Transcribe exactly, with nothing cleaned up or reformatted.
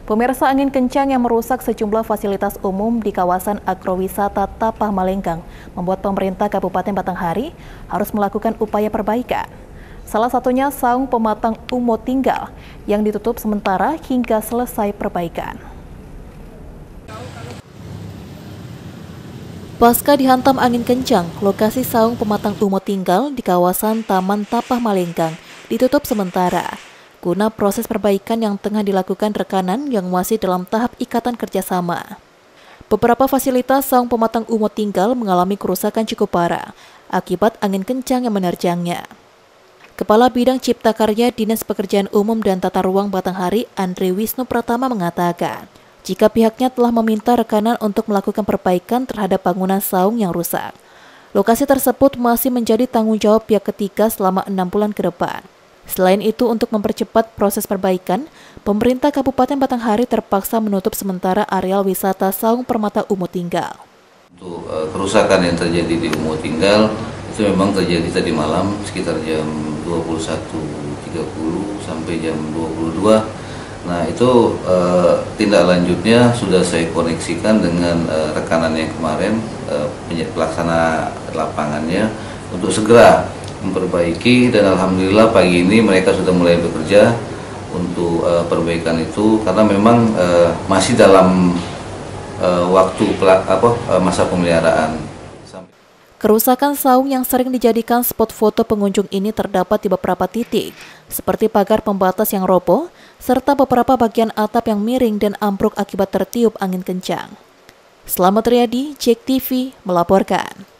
Pemirsa, angin kencang yang merusak sejumlah fasilitas umum di kawasan agrowisata Tapah Malenggang membuat pemerintah Kabupaten Batanghari harus melakukan upaya perbaikan. Salah satunya saung pematang Umo Tinggal yang ditutup sementara hingga selesai perbaikan. Pasca dihantam angin kencang, lokasi saung pematang Umo Tinggal di kawasan Taman Tapah Malenggang ditutup sementara guna proses perbaikan yang tengah dilakukan rekanan yang masih dalam tahap ikatan kerjasama. Beberapa fasilitas saung pematang Umo Tinggal mengalami kerusakan cukup parah akibat angin kencang yang menerjangnya. Kepala Bidang Cipta Karya Dinas Pekerjaan Umum dan Tata Ruang Batanghari, Andre Wisnu Pratama mengatakan, jika pihaknya telah meminta rekanan untuk melakukan perbaikan terhadap bangunan saung yang rusak. Lokasi tersebut masih menjadi tanggung jawab pihak ketiga selama enam bulan ke depan. Selain itu, untuk mempercepat proses perbaikan, pemerintah Kabupaten Batanghari terpaksa menutup sementara areal wisata saung permata Umo Tinggal. Untuk uh, kerusakan yang terjadi di Umo Tinggal itu memang terjadi tadi malam sekitar jam dua puluh satu tiga puluh sampai jam dua puluh dua. Nah itu uh, tindak lanjutnya sudah saya koneksikan dengan uh, rekanan yang kemarin, uh, pelaksana lapangannya untuk segera memperbaiki, dan alhamdulillah pagi ini mereka sudah mulai bekerja untuk uh, perbaikan itu karena memang uh, masih dalam uh, waktu pelak, apa, uh, masa pemeliharaan. Kerusakan saung yang sering dijadikan spot foto pengunjung ini terdapat di beberapa titik, seperti pagar pembatas yang roboh, serta beberapa bagian atap yang miring dan ambruk akibat tertiup angin kencang. Selamat Riyadi, Jek T V melaporkan.